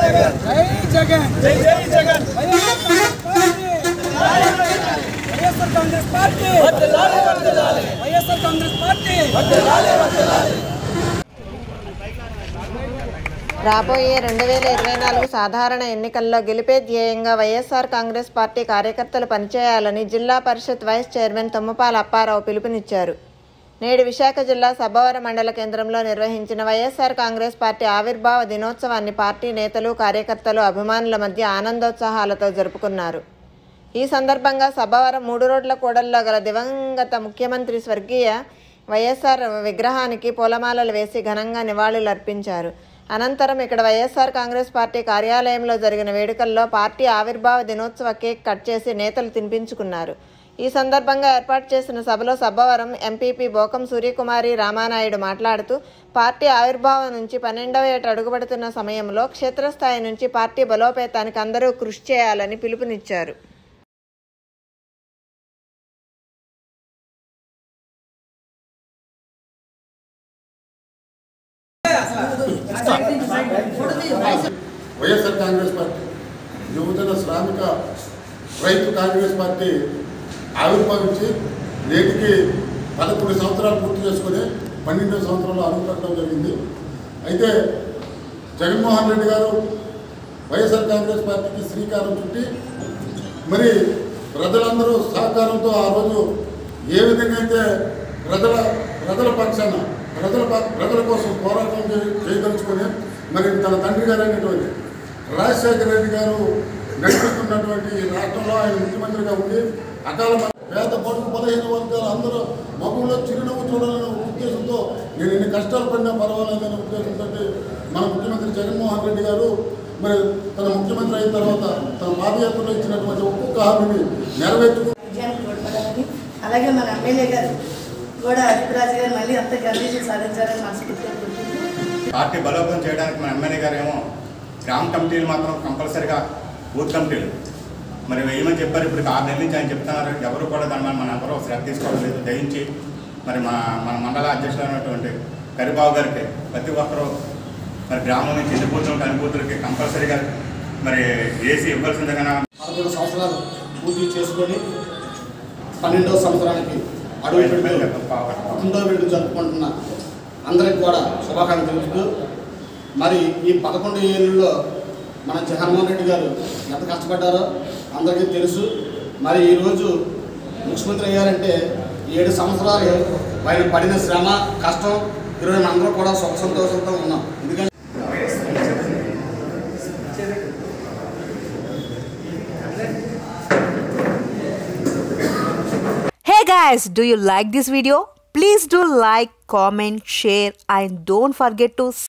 जगन जय जय जगन వైఎస్ఆర్ కాంగ్రెస్ పార్టీ వర్ధిల్లాలి వర్ధిల్లాలి వైఎస్ఆర్ కాంగ్రెస్ పార్టీ వర్ధిల్లాలి వర్ధిల్లాలి రాబోయే 2024 సాధారణ ఎన్నికల్లో గెలిపే ధ్యేయంగా వైఎస్ఆర్ కాంగ్రెస్ పార్టీ కార్యకర్తలు పనిచేయాలని జిల్లా పరిషత్ వైస్ చైర్మన్ తుమ్మపాల అప్పారావు పిలుపునిచ్చారు. నేడు విశాఖ జిల్లా సబ్బవరం మండల కేంద్రంలో నిర్వహించిన వైఎస్ఆర్ కాంగ్రెస్ పార్టీ ఆవిర్భావ దినోత్సవాన్ని పార్టీ నేతలు, కార్యకర్తలు, అభిమానుల మధ్య ఆనందోత్సాహాలతో జరుపుకున్నారు. ఈ సందర్భంగా సబ్బవరం 3 రోడ్ల కూడల్లో గల దివంగత ముఖ్యమంత్రి స్వర్గీయ వైఎస్ఆర్ విగ్రహానికి పూలమాలలు వేసి ఘనంగా నివాళులర్పించారు. అనంతరం ఇక్కడ వైఎస్ఆర్ కాంగ్రెస్ పార్టీ కార్యాలయంలో జరిగిన వేడుకల్లో పార్టీ ఆవిర్భావ దినోత్సవ కేక్ కట్ చేసి నేతలు తినిపించుకున్నారు. ఈ సందర్భంగా ఏర్పాటు చేసిన సభలో సబ్బవరం ఎంపీపీ బోకం సూర్యకుమారి రామానాయుడు మాట్లాడుతూ పార్టీ ఆవిర్భావం నుంచి 12వ ఏట అడుగుపడుతున్న సమయంలో క్షేత్రస్థాయి నుంచి పార్టీ బలోపేతానికి అందరూ కృషి చేయాలని పిలుపునిచ్చారు. వైఎస్ఆర్ కాంగ్రెస్ పార్టీ యువజన శ్రామిక రైతు కాంగ్రెస్ పార్టీ ఆవిర్భవించి నేటికి 11 సంవత్సరాలు పూర్తి చేసుకుని 12వ సంవత్సరంలో అడుగుపెట్టడం జరిగింది. అయితే జగన్మోహన్ రెడ్డి గారు వైఎస్ఆర్ కాంగ్రెస్ పార్టీకి శ్రీకారం చుట్టి మరి ప్రజలందరూ సహకారంతో ఆ రోజు ఏ విధంగా అయితే ప్రజల పక్షాన ప్రజల కోసం పోరాటం చేయదలుచుకొని మరి తన తండ్రి గారు అయినటువంటి రాజశేఖర రెడ్డి గారు నడిపిస్తున్నటువంటి రాష్ట్రంలో ఆయన ముఖ్యమంత్రిగా ఉండి అకాల పేద పడుకు 15 వర్గాలు అందరూ మగుల్లో చిరునవ్వు చూడాలనే ఉద్దేశంతో నేను ఎన్ని కష్టాలు పడినా పర్వాలేదనే ఉద్దేశంతో మన ముఖ్యమంత్రి జగన్మోహన్ రెడ్డి గారు మరి తన ముఖ్యమంత్రి అయిన తర్వాత తన పాదయాత్రలో ఇచ్చినటువంటి ఒక్కొక్క హామీని నెరవేర్చుకు అలాగే మన ఎమ్మెల్యే గారు కూడా అధిపరాజు గారు మళ్ళీ అంత గర్వించి సాధించాలని మనస్ఫూర్తిగా పార్టీ బలోపేతం చేయడానికి మన ఎమ్మెల్యే గారు ఏమో గ్రామ కమిటీలు మాత్రం కంపల్సరిగా బూత్ కమిటీలు మరి వేయమని చెప్పారు. ఇప్పుడు 6 నెలల నుంచి ఆయన చెప్తున్నారు. ఎవరు కూడా దాని మీద మనం ఎవరో శ్రద్ధ తీసుకోవడం లేదు. దయించి మరి మన మండల అధ్యక్షులు అయినటువంటి కరిబాబు గారికి ప్రతి ఒక్కరూ మరి గ్రామం నుంచి ఎన్ని బూతులు ఉంటే అన్ని బూతులకి కంపల్సరీగా మరి ఏసీ ఇవ్వాల్సిందిగా 11 సంవత్సరాలు పూర్తి చేసుకొని 12వ సంవత్సరానికి అడుగు 11వ వేడుక జరుపుకుంటున్న అందరికి కూడా శుభాకాంక్షలు తెలుపుతూ మరి ఈ 11 ఏళ్ళలో మన జగన్మోహన్ రెడ్డి గారు ఎంత కష్టపడ్డారో అందరికీ తెలుసు. మరి ఈరోజు ముఖ్యమంత్రి అయ్యారంటే 7 సంవత్సరాలు ఆయన పడిన శ్రమ కష్టం ఈరోజు అందరూ కూడా సుఖ సంతోషంతో ఉన్నాం. ఎందుకంటే Hey guys, do you like this video? Please do like, comment, share and don't forget to